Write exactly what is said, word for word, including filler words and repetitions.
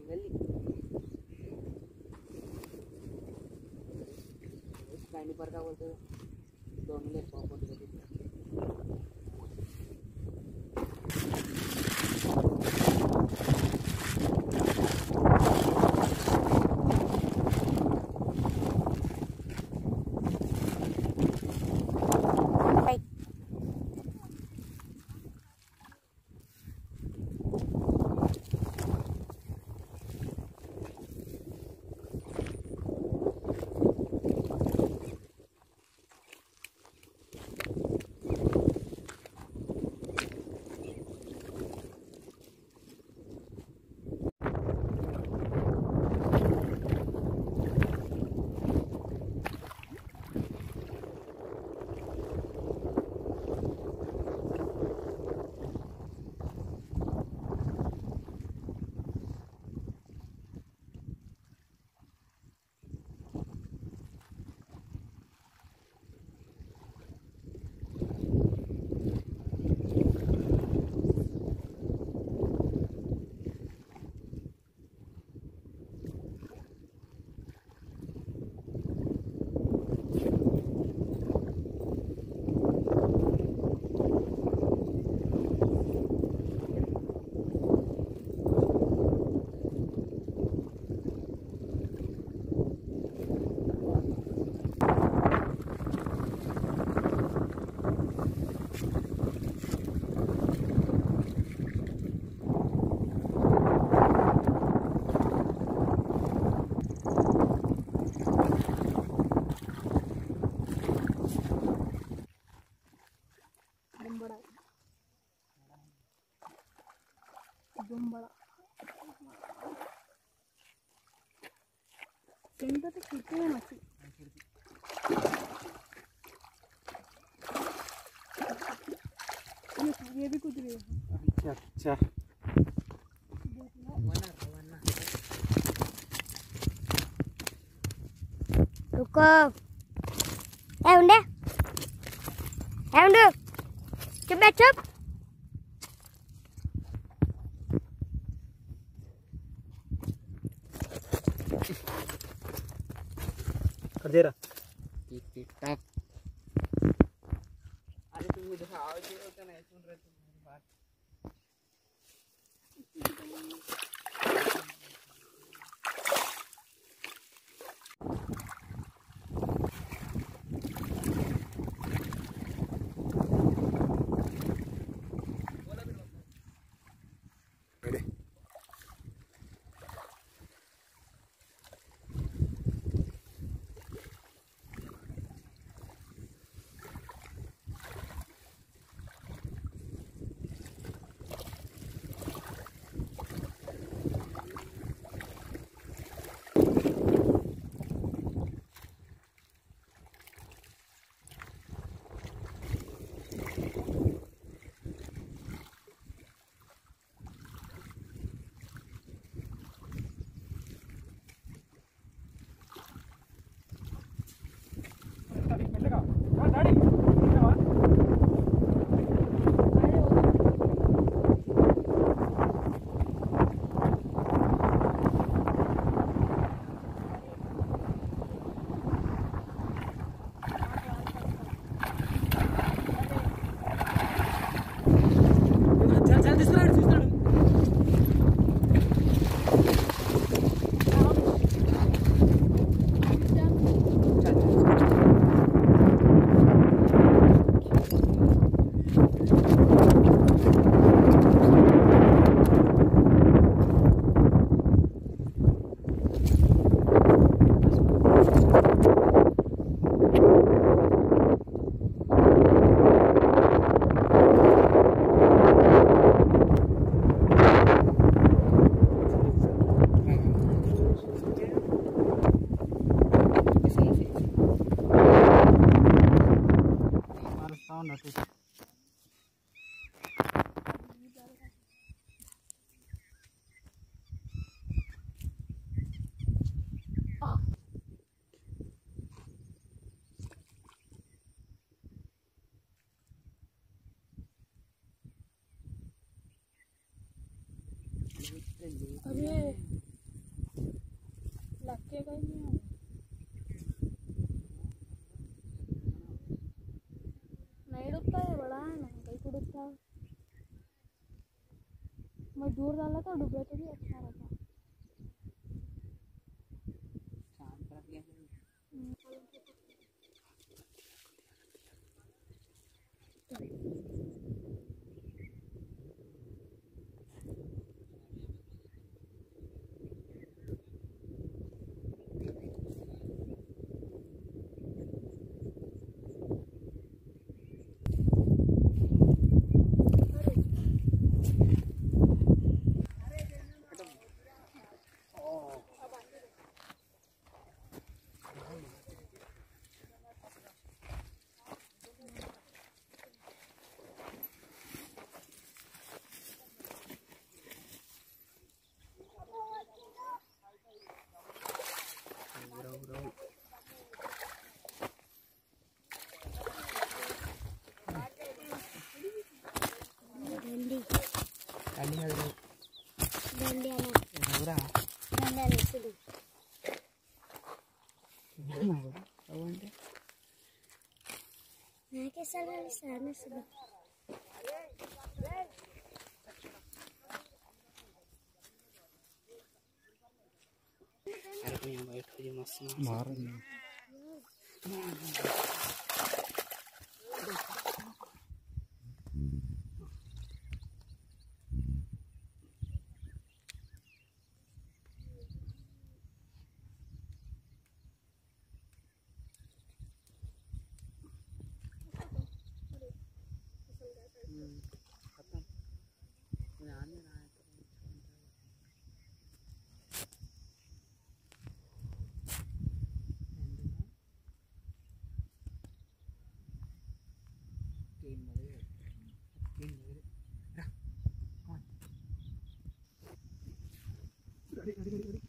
వెళ్ళి कांडी पर का बोलते दो मिनट पॉपॉट कर देते बड़ा सेंटर तो खिड़की में मछली ये भी कुछ नहीं है। अच्छा अच्छा रुको ए उंडे ए उंडे चुप बैठ चुप कर दे रहा टिक टिक टाक अरे तुम इधर आओ जी तो नहीं सुन रहे तुम्हारी बात अरे दूर डाला था डूबे तो भी अच्छा रहता। शांत रख लिया దండి అది దండి అన్న ఎవరా దండి అని చూడు అవంటే నాకే సరే సార్ చూడు अरे कोई यहाँ बैठ के मस्त मार खत्म कोई आ नहीं रहा है तो तीन बजे तीन बजे गाड़ी गाड़ी गाड़ी